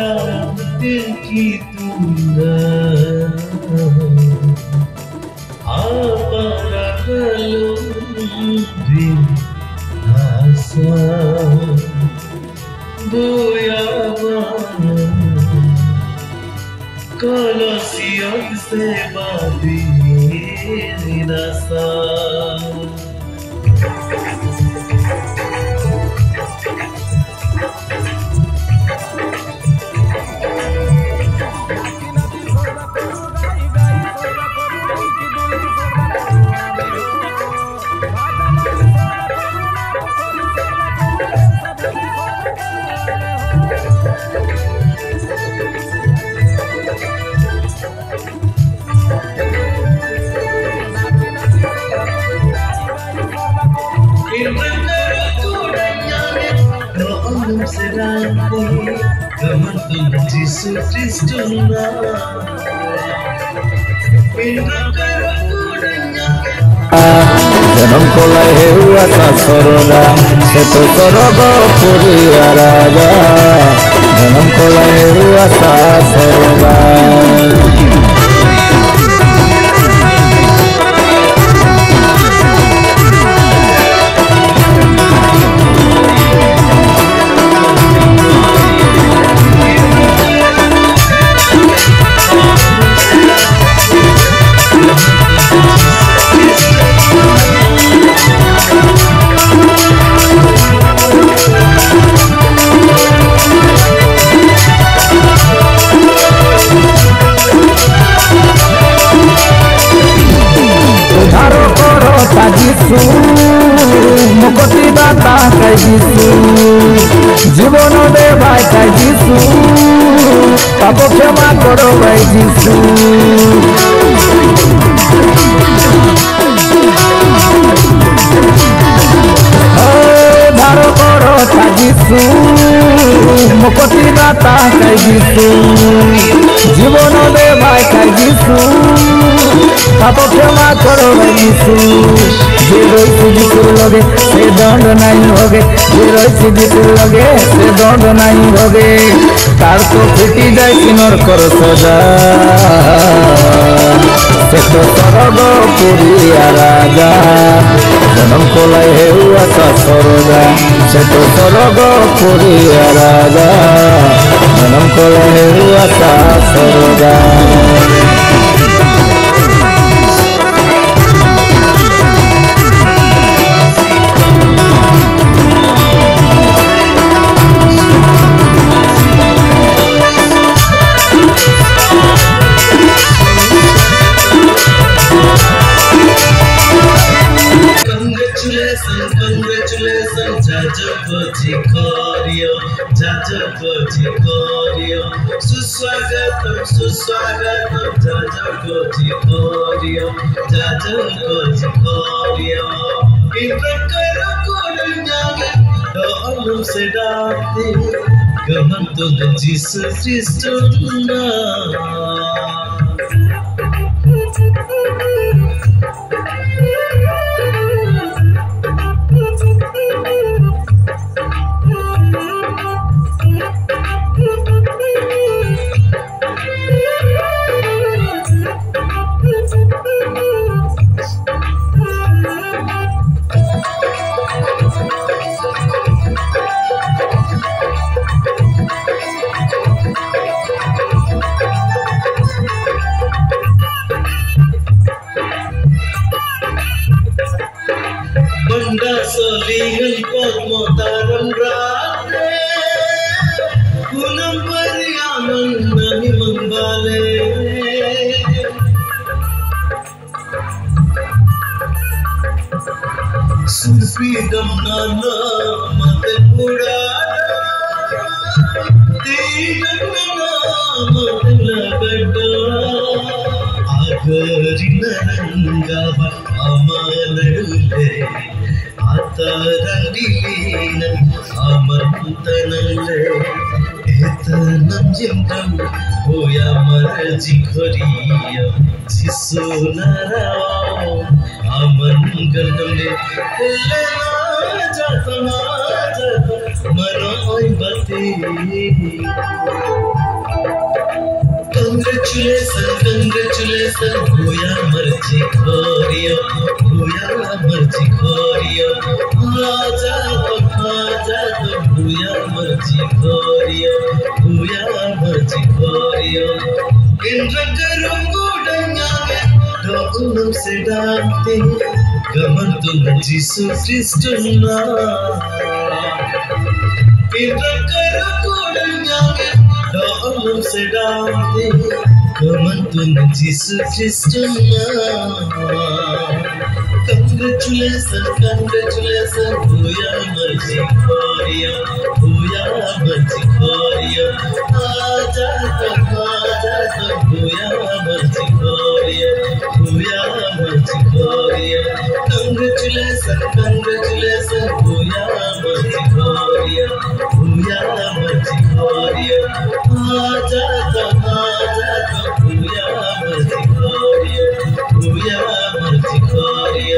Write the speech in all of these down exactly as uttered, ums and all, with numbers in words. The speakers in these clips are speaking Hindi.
दिल की तूना आपरा दिन asa boyama kalau siang sebadi nasa. Jesus Kristu जनम कोलाई हेउआ सरोगा से तो सरग पुरिया राजा जनम कोलाई हेउआ सरोगा मुक्ति दाता कई जीसु जीवन दे भाई कई जीसु पाप क्षमा करो भाई जीसु धारो करो था जीसु मुक्ति दाता कई जीसु जीवन दे भाई कई जीसु पाप क्षमा करो भाई जीसु जे रोइसी जिसुर लगे से दंड नहीं होगे जे रोइसी जिसुर लगे से दंड नहीं होगे तार तो फिटी जाए किनर कर सजा से तो सरग पुरिया राजा जनम कोलाई हेउआ सरोगा से तो सरग पुरिया राजा जनम कोलाई हेउआ सरोगा Congratulations, Jaja Koji Koryo, Jaja Koji Koryo, Suswagatam, Suswagatam, Jaja Koji Koryo, Jaja Koji Koryo. Indrakara Kodanyage, Do'alum Sedati, Gamantu Jesus Kristu na. Banda solingan padmotaram rate Gunam pariyaman nami mangbale Surpidam nana mate pudada Tigan nana mate lagada Agari narangava amanadule Atarandilina amantanale Etanam jindam hoya marji khoriya Jisu narao aman gandamle lena jata jata mano bati Congratulations, congratulations, Bhuya Marchi Khoriya, Bhuya Marchi Khoriya, Aja to Aja to Bhuya Marchi Khoriya, Bhuya Marchi Khoriya. Indra Karungu Danyage, Dokunam Sedante, Kamantum Jisu Kristuna. Indra Karungu Danyage, Dokunam Sedante, Kamantum Jisu Kristuna. Congratulations, congratulations, Bhuya Marchi Khoriya, Bhuya Marchi Khoriya, Aja to Aja to Bhuya Marchi Khoriya, Bhuya Marchi Khoriya. Congratulations, congratulations, Bhuya Marchi Khoriya, Bhuya Marchi Khoriya, Aja to Aja to Bhuya Marchi Khoriya, Bhuya Marchi Khoriya.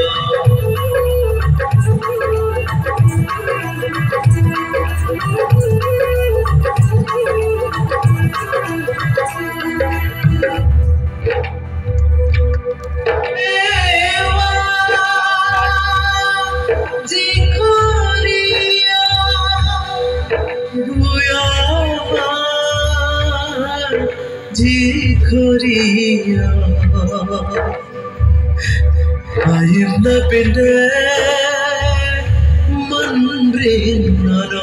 Jikoriya, ayirna pinde manbrinara,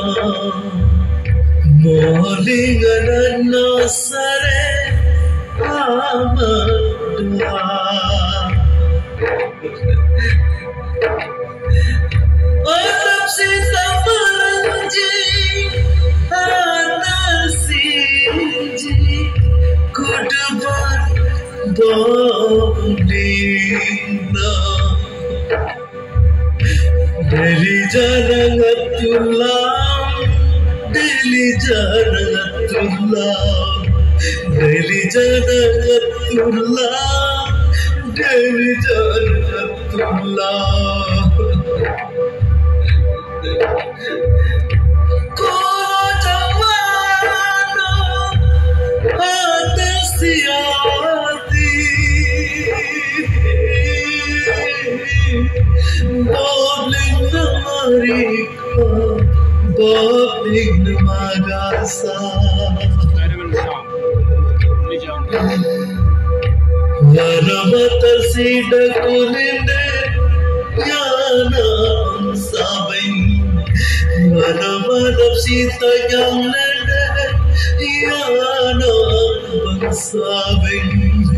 molingana nasare amadwa. Atap se samanji, anasiji. Kudubar Dolina Delhi Janatullah Delhi Janatullah Delhi Janatullah Delhi Janatullah Bubbling Marika, bubbling Magasa. Varamata Sida Kulinde, Yana Sabin. Varamata Sita Yamlende, Yana Sabin.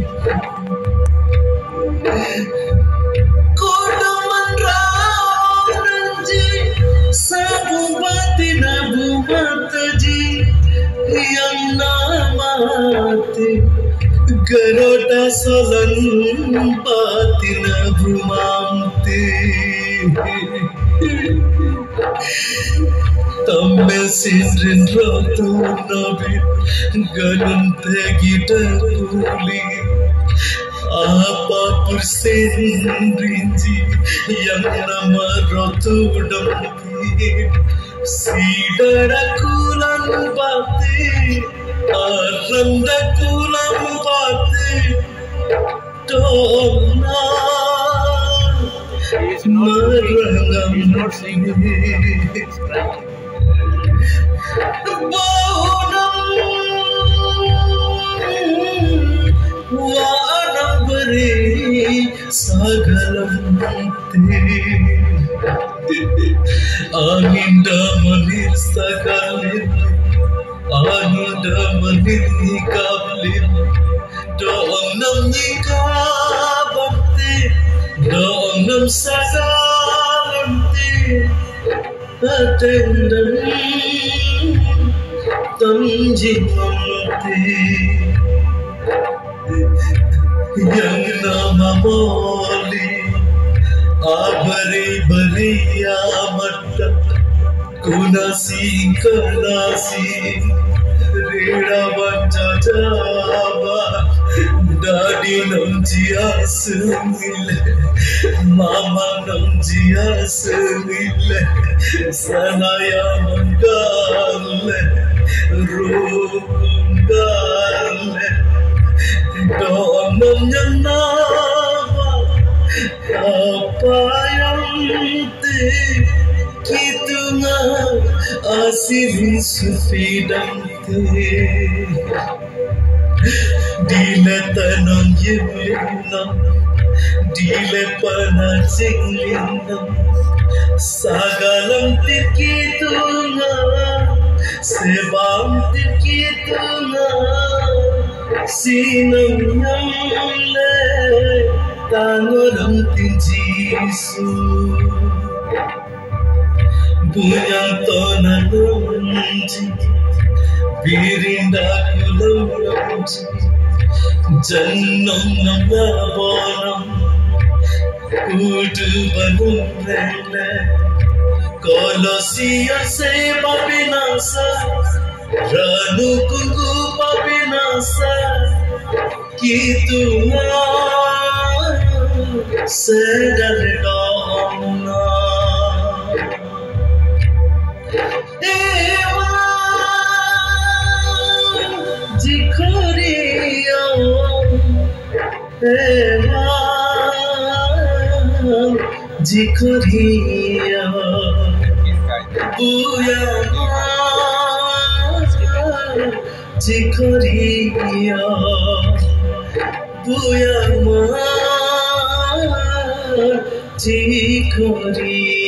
Sabubatina bumataji yang namate garota solan patina bumamte tamme sindrin roto nabi galante gitaruli apa persendrinji yang nama rotudam sidara kulan pati aranda kulan pati dona marangam not saying the Sagalam Aninda manir sagalin Aninda manir nikablin Doonam nikabakti Doonam sagalamti Atendan Tanjimamti Yang nama Moli Abari Bariya Matta Kunasi Kanasi Rida Bacha Java Daddy Namjia Sumile Mama Namjia Sumile Sanaya Mangale Rupungale Donom yang nama apa yang te kituna asiri sufidam te dile tanong yunam dile panacinglinam sagalam tikituna sebam tikituna sinang le tangoram tinjisu bunyang tonanonji birinda kulonji jannam namabonam kudu banumrele kolosia se babinasa ranu kuku babinasa kituna sedar dona ewa jikoriya ewa jikoriya buya jikoriya buya ma jikoriya